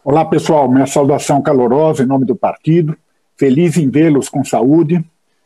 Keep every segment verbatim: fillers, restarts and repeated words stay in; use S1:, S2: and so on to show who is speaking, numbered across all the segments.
S1: Olá, pessoal. Minha saudação calorosa em nome do partido. Feliz em vê-los com saúde.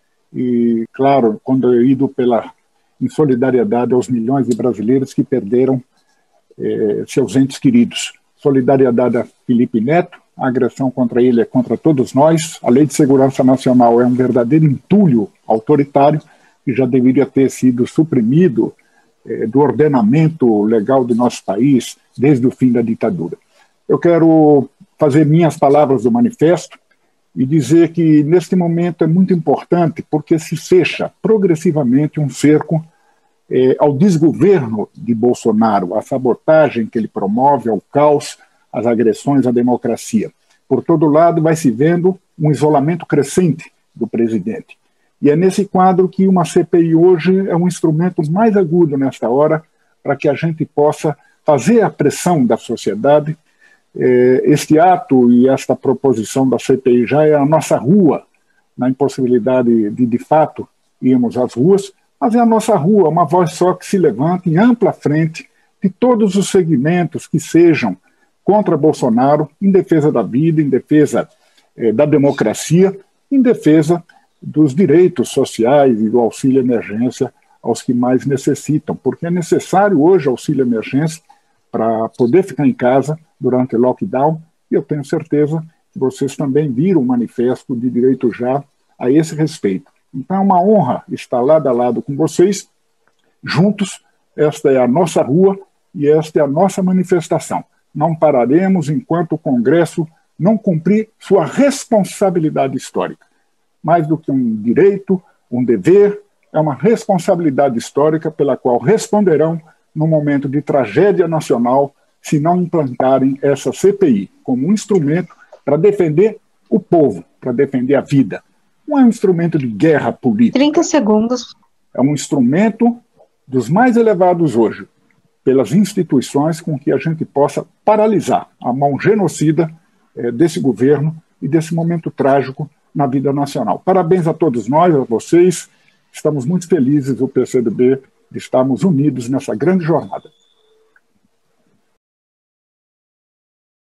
S1: E, claro, condoído pela, em solidariedade aos milhões de brasileiros que perderam eh, seus entes queridos. Solidariedade a Felipe Neto. A agressão contra ele é contra todos nós. A Lei de Segurança Nacional é um verdadeiro entulho autoritário que já deveria ter sido suprimido eh, do ordenamento legal do nosso país desde o fim da ditadura. Eu quero fazer minhas palavras do manifesto e dizer que, neste momento, é muito importante porque se fecha progressivamente um cerco eh, ao desgoverno de Bolsonaro, à sabotagem que ele promove, ao caos, às agressões à democracia. Por todo lado, vai se vendo um isolamento crescente do presidente. E é nesse quadro que uma C P I hoje é um instrumento mais agudo nesta hora para que a gente possa fazer a pressão da sociedade. Este ato e esta proposição da C P I já é a nossa rua, na impossibilidade de, de fato, irmos às ruas, mas é a nossa rua, uma voz só que se levanta em ampla frente de todos os segmentos que sejam contra Bolsonaro, em defesa da vida, em defesa eh, da democracia, em defesa dos direitos sociais e do auxílio emergência aos que mais necessitam, porque é necessário hoje auxílio emergência para poder ficar em casa durante o lockdown, e eu tenho certeza que vocês também viram o manifesto de direito já a esse respeito. Então é uma honra estar lado a lado com vocês, juntos. Esta é a nossa rua e esta é a nossa manifestação. Não pararemos enquanto o Congresso não cumprir sua responsabilidade histórica. Mais do que um direito, um dever, é uma responsabilidade histórica pela qual responderão no momento de tragédia nacional se não implantarem essa C P I como um instrumento para defender o povo, para defender a vida. Não é um instrumento de guerra política.
S2: trinta segundos.
S1: É um instrumento dos mais elevados hoje, pelas instituições com que a gente possa paralisar a mão genocida eh, desse governo e desse momento trágico na vida nacional. Parabéns a todos nós, a vocês. Estamos muito felizes, o P C do B, de estarmos unidos nessa grande jornada.